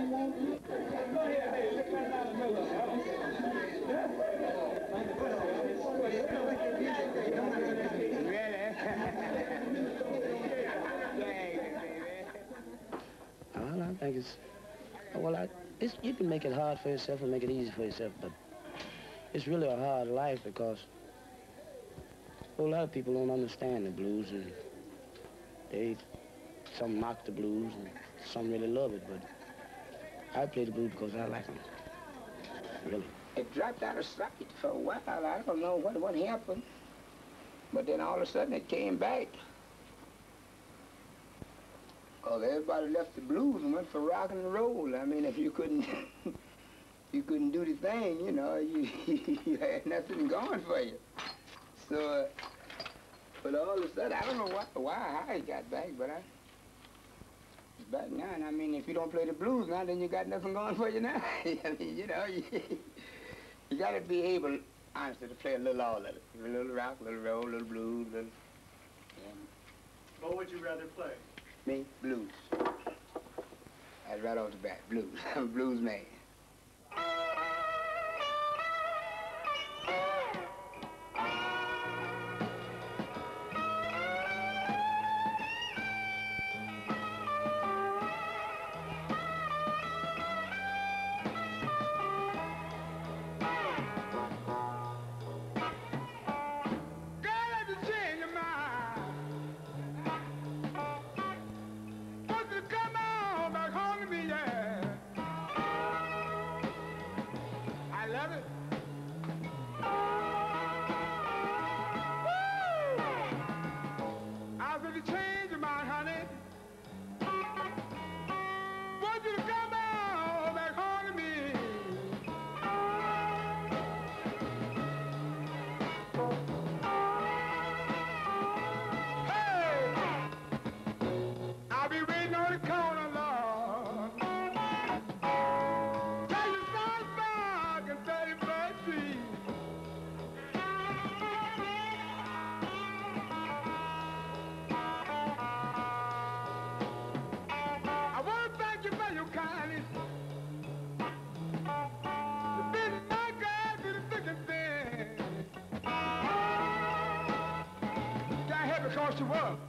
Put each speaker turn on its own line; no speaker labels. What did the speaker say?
Well, I think it's, well, you can make it hard for yourself and make it easy for yourself, but it's really a hard life because a whole lot of people don't understand the blues, and some mock the blues and some really love it, but I play the blues because I like them, really.
It dropped out of sight for a while. I don't know what happened, but then all of a sudden it came back. Because everybody left the blues and went for rock and roll. I mean, if you couldn't, you couldn't do the thing, you know, you had nothing going for you. So, but all of a sudden, I don't know how it got back, but it's back now. And I mean, if you don't play the blues now, then you got nothing going for you now. I mean, you know, you got to be able, honestly, to play a little all of it. A little rock, a little roll, a little blues, a little, yeah.
What would you rather play?
Me? Blues. That's right off the bat, blues. I'm a blues man.
Because you were.